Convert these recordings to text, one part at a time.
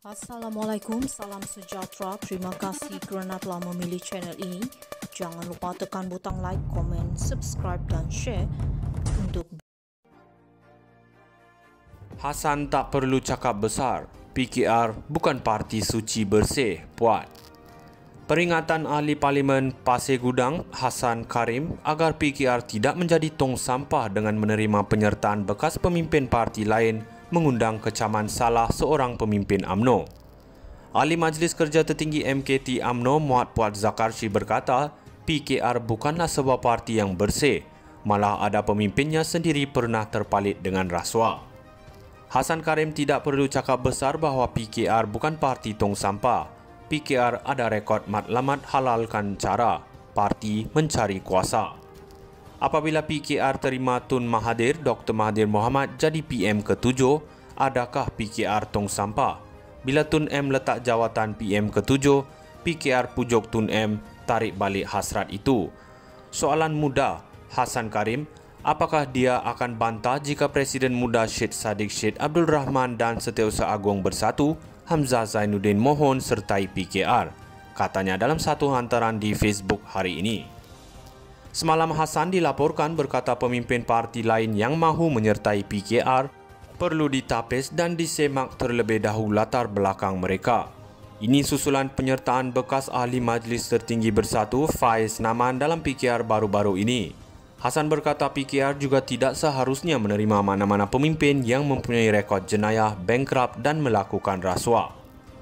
Assalamualaikum, salam sejahtera. Terima kasih kerana telah memilih channel ini. Jangan lupa tekan butang like, komen, subscribe dan share untuk Hassan tak perlu cakap besar. PKR bukan parti suci bersih, puat. Peringatan Ahli Parlimen Pasir Gudang, Hassan Karim, agar PKR tidak menjadi tong sampah dengan menerima penyertaan bekas pemimpin parti lain mengundang kecaman salah seorang pemimpin UMNO. Ahli Majlis Kerja Tertinggi MKT UMNO Muhammad Puat Zakarshi berkata, PKR bukanlah sebuah parti yang bersih, malah ada pemimpinnya sendiri pernah terpalit dengan rasuah. Hassan Karim tidak perlu cakap besar bahawa PKR bukan parti tong sampah. PKR ada rekod matlamat halalkan cara parti mencari kuasa. Apabila PKR terima Tun Mahathir, Dr. Mahathir Mohamad jadi PM ke-7, adakah PKR tong sampah? Bila Tun M letak jawatan PM ke-7, PKR pujuk Tun M tarik balik hasrat itu. Soalan mudah, Hassan Karim, apakah dia akan bantah jika Presiden Muda Syed Saddiq Syed Abdul Rahman dan Setiausaha Agung Bersatu, Hamzah Zainuddin mohon sertai PKR? Katanya dalam satu hantaran di Facebook hari ini. Semalam Hassan dilaporkan berkata pemimpin parti lain yang mahu menyertai PKR perlu ditapis dan disemak terlebih dahulu latar belakang mereka. Ini susulan penyertaan bekas Ahli Majlis Tertinggi Bersatu Faiz Naman dalam PKR baru-baru ini. Hassan berkata PKR juga tidak seharusnya menerima mana-mana pemimpin yang mempunyai rekod jenayah, bankrupt dan melakukan rasuah.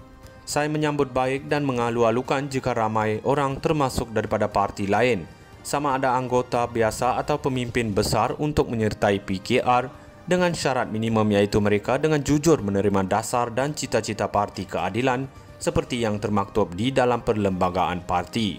Saya menyambut baik dan mengalu-alukan jika ramai orang termasuk daripada parti lain, sama ada anggota biasa atau pemimpin besar untuk menyertai PKR dengan syarat minimum iaitu mereka dengan jujur menerima dasar dan cita-cita parti keadilan seperti yang termaktub di dalam perlembagaan parti.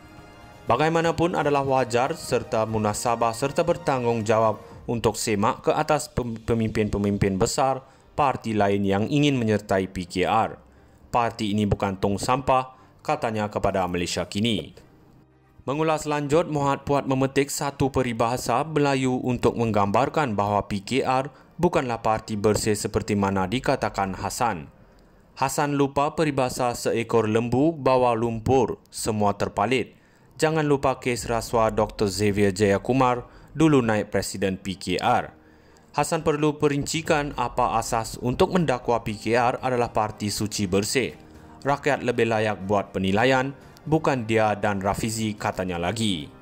Bagaimanapun adalah wajar serta munasabah serta bertanggungjawab untuk semak ke atas pemimpin-pemimpin besar parti lain yang ingin menyertai PKR. Parti ini bukan tong sampah, katanya kepada Malaysia Kini. Mengulas lanjut, Muhammad Puat memetik satu peribahasa Melayu untuk menggambarkan bahawa PKR bukanlah parti bersih seperti mana dikatakan Hassan. Hassan lupa peribahasa seekor lembu bawa lumpur, semua terpalit. Jangan lupa kes rasuah Dr. Xavier Jayakumar, dulu naib Presiden PKR. Hassan perlu perincikan apa asas untuk mendakwa PKR adalah parti suci bersih. Rakyat lebih layak buat penilaian, bukan dia dan Rafizi, katanya lagi.